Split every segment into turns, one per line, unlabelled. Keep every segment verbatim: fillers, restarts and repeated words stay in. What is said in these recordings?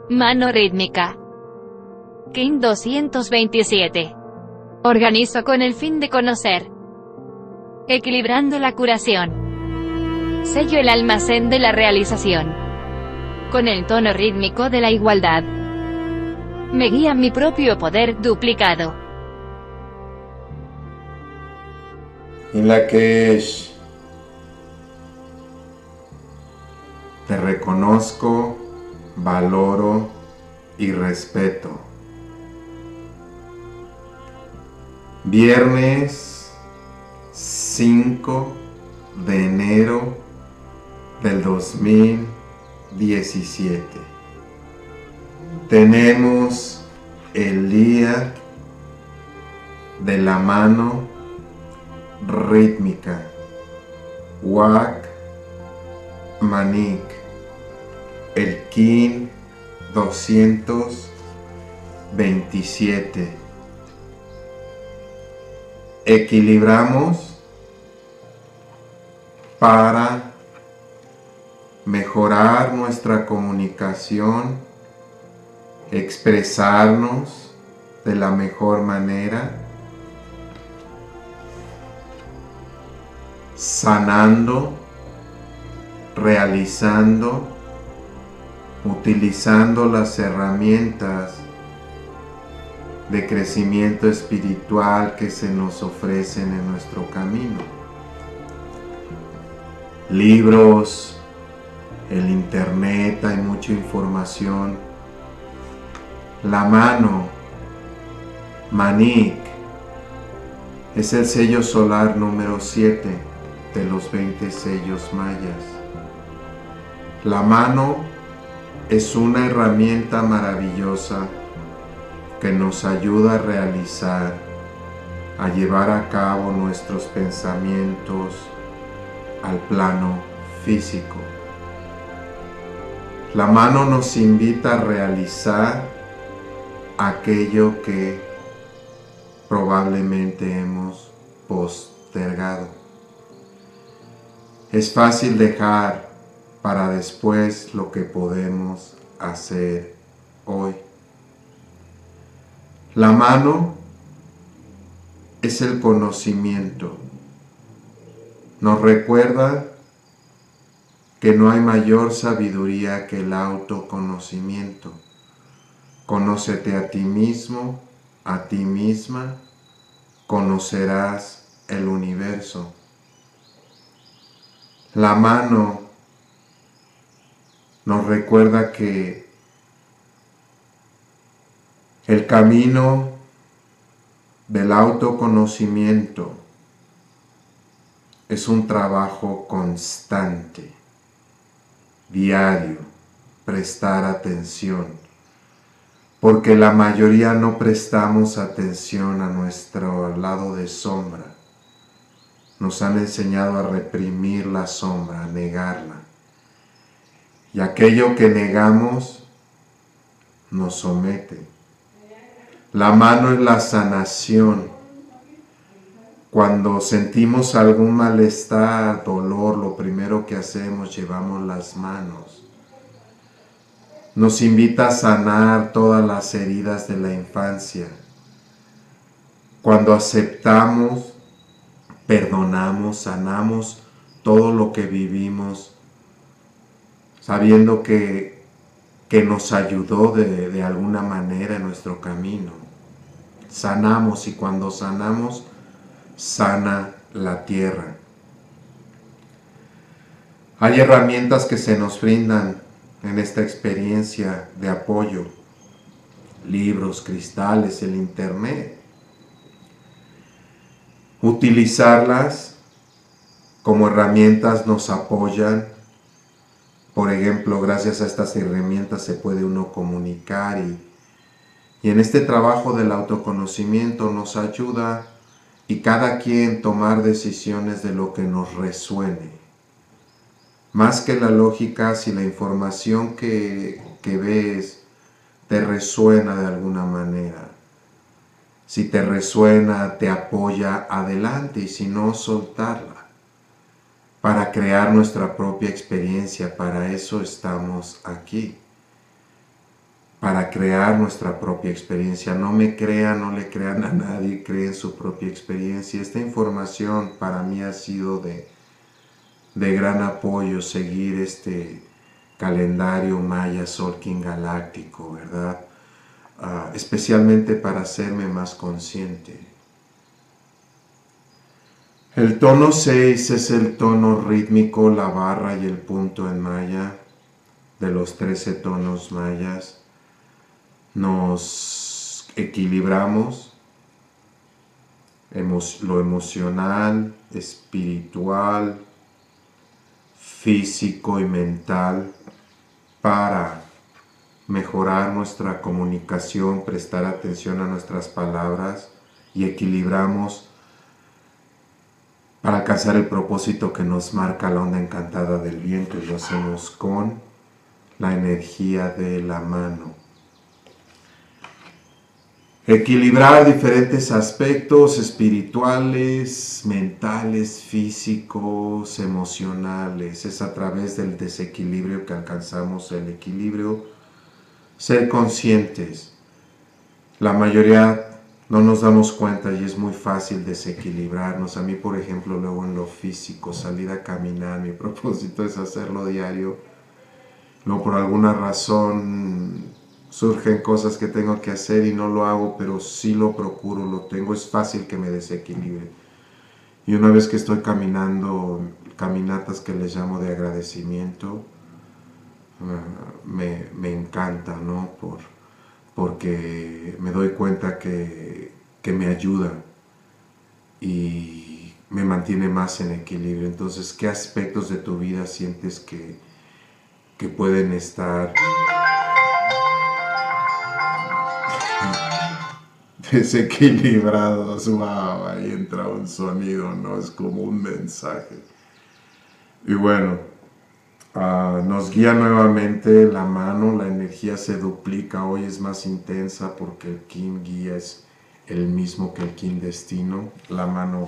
Mano rítmica. King doscientos veintisiete. Organizo con el fin de conocer. Equilibrando la curación. Sello el almacén de la realización. Con el tono rítmico de la igualdad. Me guía mi propio poder duplicado.
Inlakesh. Te reconozco, valoro y respeto. Viernes cinco de enero del dos mil diecisiete. Tenemos el día de la mano rítmica, Wak Manik, el King doscientos veintisiete. Equilibramos para mejorar nuestra comunicación, expresarnos de la mejor manera, sanando, realizando, utilizando las herramientas de crecimiento espiritual que se nos ofrecen en nuestro camino. Libros, el internet, hay mucha información. La mano, Manik, es el sello solar número siete de los veinte sellos mayas. La mano es una herramienta maravillosa que nos ayuda a realizar, a llevar a cabo nuestros pensamientos al plano físico. La mano nos invita a realizar aquello que probablemente hemos postergado. Es fácil dejar para después lo que podemos hacer hoy. La mano es el conocimiento. Nos recuerda que no hay mayor sabiduría que el autoconocimiento. Conócete a ti mismo, a ti misma, conocerás el universo. La mano nos recuerda que el camino del autoconocimiento es un trabajo constante, diario, prestar atención, porque la mayoría no prestamos atención a nuestro lado de sombra. Nos han enseñado a reprimir la sombra, a negarla. Y aquello que negamos nos somete. La mano es la sanación. Cuando sentimos algún malestar, dolor, lo primero que hacemos, llevamos las manos. Nos invita a sanar todas las heridas de la infancia. Cuando aceptamos, perdonamos, sanamos todo lo que vivimos, sabiendo que, que nos ayudó de, de alguna manera en nuestro camino. Sanamos, y cuando sanamos, sana la tierra. Hay herramientas que se nos brindan en esta experiencia de apoyo. Libros, cristales, el internet. Utilizarlas como herramientas nos apoyan. Por ejemplo, gracias a estas herramientas se puede uno comunicar y, y en este trabajo del autoconocimiento nos ayuda y cada quien tomar decisiones de lo que nos resuene. Más que la lógica, si la información que, que ves te resuena de alguna manera. Si te resuena, te apoya, adelante, y si no, soltarla. Para crear nuestra propia experiencia, para eso estamos aquí. para crear nuestra propia experiencia. No me crean, no le crean a nadie, creen su propia experiencia. Esta información para mí ha sido de, de gran apoyo, seguir este calendario maya Solkin galáctico, ¿verdad? Uh, especialmente para hacerme más consciente. El tono seis es el tono rítmico, la barra y el punto en maya, de los trece tonos mayas. Nos equilibramos, emo lo emocional, espiritual, físico y mental, para mejorar nuestra comunicación, prestar atención a nuestras palabras, y equilibramos para alcanzar el propósito que nos marca la onda encantada del viento, y lo hacemos con la energía de la mano. Equilibrar diferentes aspectos espirituales, mentales, físicos, emocionales. Es a través del desequilibrio que alcanzamos el equilibrio. Ser conscientes. La mayoría no nos damos cuenta y es muy fácil desequilibrarnos. A mí, por ejemplo, luego en lo físico, salir a caminar, mi propósito es hacerlo diario. No, por alguna razón surgen cosas que tengo que hacer y no lo hago, pero sí lo procuro, lo tengo. Es fácil que me desequilibre. Y una vez que estoy caminando, caminatas que les llamo de agradecimiento, uh, me, me encanta, ¿no? Por, porque me doy cuenta que, que me ayuda y me mantiene más en equilibrio. Entonces, ¿qué aspectos de tu vida sientes que, que pueden estar desequilibrados? Wow, ahí entra un sonido, ¿no? Es como un mensaje. Y bueno, uh, nos guía nuevamente la mano, la energía se duplica, hoy es más intensa porque el kin guía es el mismo que el kin destino, la mano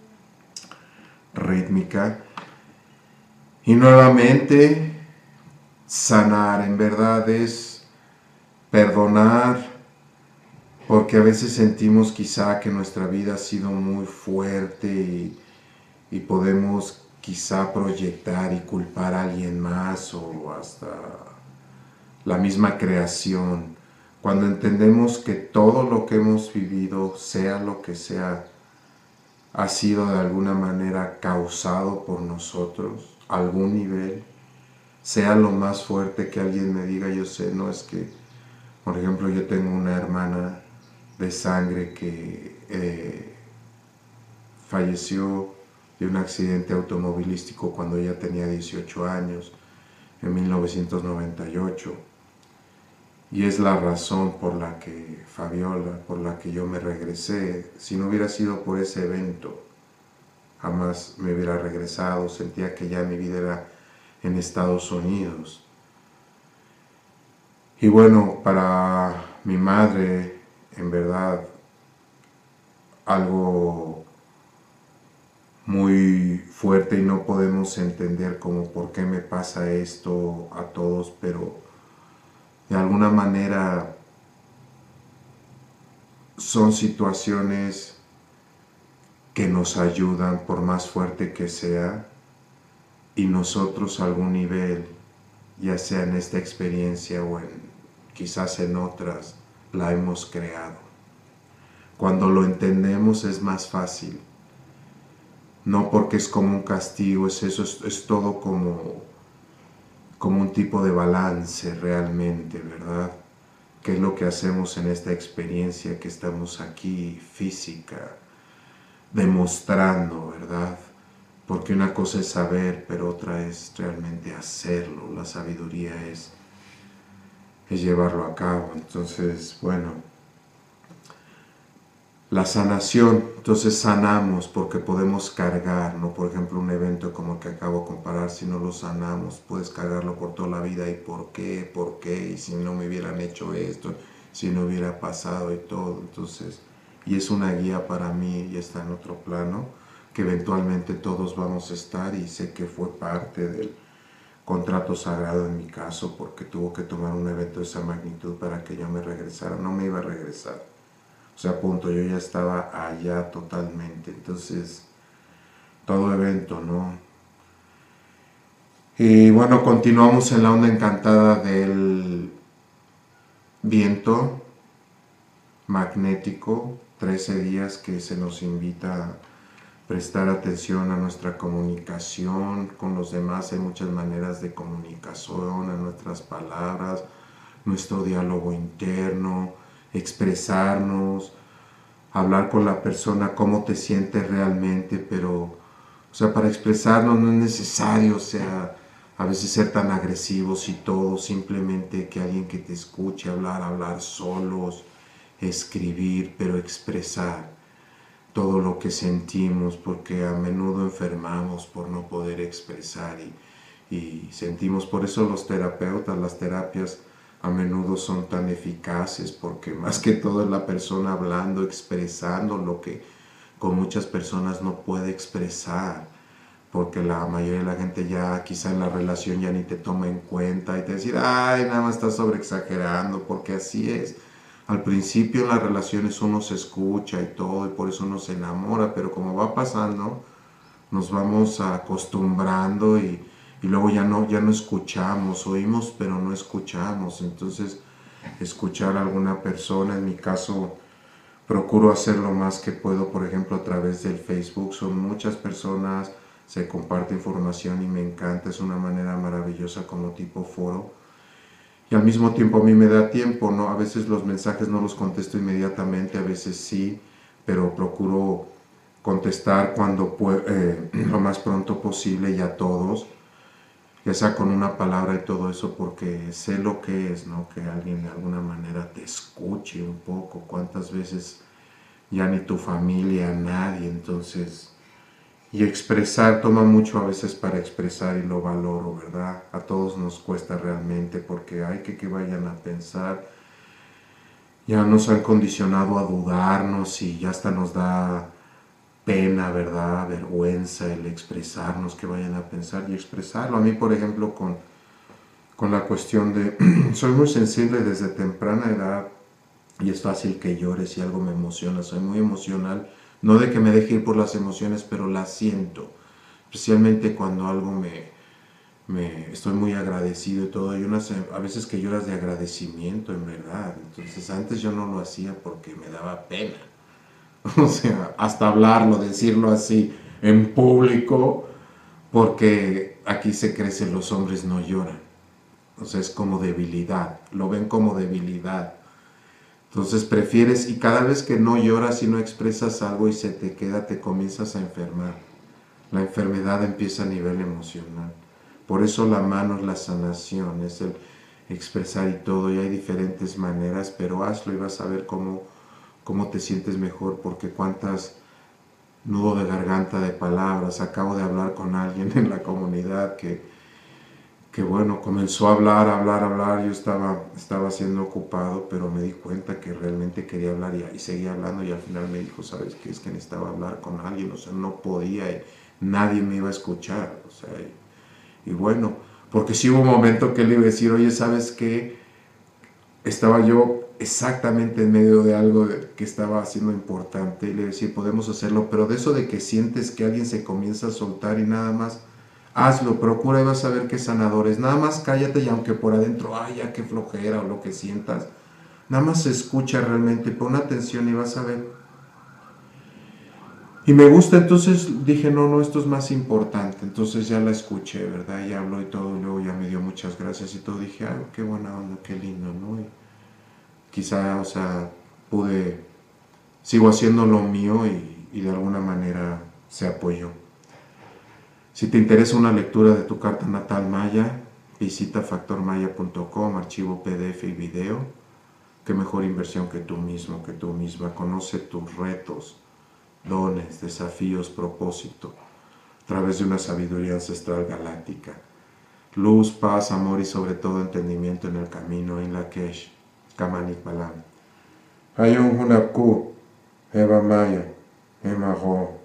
rítmica. Y nuevamente, sanar, en verdad es perdonar, porque a veces sentimos quizá que nuestra vida ha sido muy fuerte y, y podemos quizá proyectar y culpar a alguien más o hasta la misma creación. Cuando entendemos que todo lo que hemos vivido, sea lo que sea, ha sido de alguna manera causado por nosotros, a algún nivel, sea lo más fuerte que alguien me diga, yo sé, no es que, por ejemplo, yo tengo una hermana de sangre que eh, falleció de un accidente automovilístico cuando ella tenía dieciocho años, en mil novecientos noventa y ocho. Y es la razón por la que, Fabiola, por la que yo me regresé. Si no hubiera sido por ese evento, jamás me hubiera regresado. Sentía que ya mi vida era en Estados Unidos. Y bueno, para mi madre, en verdad, algo muy fuerte y no podemos entender como por qué me pasa esto a todos, pero de alguna manera son situaciones que nos ayudan por más fuerte que sea, y nosotros a algún nivel, ya sea en esta experiencia o en, quizás en otras, la hemos creado. Cuando lo entendemos es más fácil. No porque es como un castigo, es eso, es, es todo como, como un tipo de balance realmente, ¿verdad? ¿Qué es lo que hacemos en esta experiencia que estamos aquí física, demostrando, ¿verdad? Porque una cosa es saber, pero otra es realmente hacerlo. La sabiduría es, es llevarlo a cabo. Entonces, bueno, la sanación, entonces sanamos porque podemos cargar, ¿no? Por ejemplo, un evento como el que acabo de comparar, si no lo sanamos, puedes cargarlo por toda la vida. ¿Y por qué? ¿Por qué? Y si no me hubieran hecho esto, si no hubiera pasado y todo. Entonces, y es una guía para mí y está en otro plano, que eventualmente todos vamos a estar, y sé que fue parte del, contrato sagrado en mi caso, porque tuvo que tomar un evento de esa magnitud para que yo me regresara. No me iba a regresar. O sea, punto, yo ya estaba allá totalmente. Entonces, todo evento, ¿no? Y bueno, continuamos en la onda encantada del viento magnético, trece días que se nos invita a prestar atención a nuestra comunicación con los demás. Hay muchas maneras de comunicación, a nuestras palabras, nuestro diálogo interno, expresarnos, hablar con la persona cómo te sientes realmente, pero, o sea, para expresarnos no es necesario, o sea, a veces ser tan agresivos y todo, simplemente que alguien que te escuche hablar, hablar solos, escribir, pero expresar todo lo que sentimos, porque a menudo enfermamos por no poder expresar y, y sentimos, por eso los terapeutas, las terapias a menudo son tan eficaces, porque más que todo es la persona hablando, expresando lo que con muchas personas no puede expresar, porque la mayoría de la gente ya quizá en la relación ya ni te toma en cuenta y te decir, ay, nada más estás sobre exagerando, porque así es. Al principio en las relaciones uno se escucha y todo, y por eso uno se enamora, pero como va pasando, nos vamos acostumbrando y, y luego ya no, ya no escuchamos, oímos pero no escuchamos. Entonces, escuchar a alguna persona, en mi caso, procuro hacer lo más que puedo, por ejemplo, a través del Facebook. Son muchas personas, se comparte información y me encanta, es una manera maravillosa como tipo foro. Y al mismo tiempo a mí me da tiempo, ¿no? A veces los mensajes no los contesto inmediatamente, a veces sí, pero procuro contestar cuando eh, lo más pronto posible y a todos, ya sea con una palabra y todo eso, porque sé lo que es, ¿no? Que alguien de alguna manera te escuche un poco. ¿Cuántas veces ya ni tu familia, nadie? Entonces, y expresar, toma mucho a veces para expresar y lo valoro, ¿verdad? A todos nos cuesta realmente porque hay que que vayan a pensar. Ya nos han condicionado a dudarnos y ya hasta nos da pena, ¿verdad? Vergüenza el expresarnos, que vayan a pensar y expresarlo. A mí, por ejemplo, con, con la cuestión de... soy muy sensible desde temprana edad y es fácil que llore si algo me emociona. Soy muy emocional. No de que me deje ir por las emociones, pero las siento. Especialmente cuando algo me, me estoy muy agradecido y todo. Hay unas, a veces que lloras de agradecimiento, en verdad. Entonces antes yo no lo hacía porque me daba pena. O sea, hasta hablarlo, decirlo así en público, porque aquí se crece, los hombres no lloran. O sea, es como debilidad. Lo ven como debilidad. Entonces prefieres, y cada vez que no lloras y no expresas algo y se te queda, te comienzas a enfermar. La enfermedad empieza a nivel emocional. Por eso la mano es la sanación, es el expresar y todo, y hay diferentes maneras, pero hazlo y vas a ver cómo, cómo te sientes mejor, porque cuántas nudo de garganta de palabras. Acabo de hablar con alguien en la comunidad que que bueno, comenzó a hablar, a hablar, a hablar, yo estaba, estaba siendo ocupado, pero me di cuenta que realmente quería hablar y, y seguía hablando y al final me dijo, ¿sabes qué? Es que necesitaba hablar con alguien, o sea, no podía y nadie me iba a escuchar, o sea, y, y bueno, porque sí hubo un momento que le iba a decir, oye, ¿sabes qué? Estaba yo exactamente en medio de algo que estaba haciendo importante y le iba a decir, podemos hacerlo, pero de eso de que sientes que alguien se comienza a soltar y nada más, hazlo, procura y vas a ver qué sanador es. Nada más cállate y aunque por adentro, ay, ya qué flojera o lo que sientas, nada más escucha realmente, pon atención y vas a ver. Y me gusta, entonces dije, no, no, esto es más importante. Entonces ya la escuché, ¿verdad? Y habló y todo, y luego ya me dio muchas gracias y todo. Dije, ay, qué buena onda, qué lindo, ¿no? Y quizá, o sea, pude, sigo haciendo lo mío y, y de alguna manera se apoyó. Si te interesa una lectura de tu carta natal maya, visita factor maya punto com, archivo P D F y video. Qué mejor inversión que tú mismo, que tú misma. Conoce tus retos, dones, desafíos, propósito, a través de una sabiduría ancestral galáctica. Luz, paz, amor y sobre todo entendimiento en el camino, en la Kesh, Kamanik Balam. Ayun Hunapku, Eva Maya, Emaho.